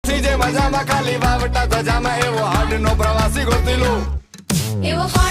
જે મજામાં ખાલી વાવટા ધજામાં એવો હાડ નો પ્રવાસી ગોતી લો.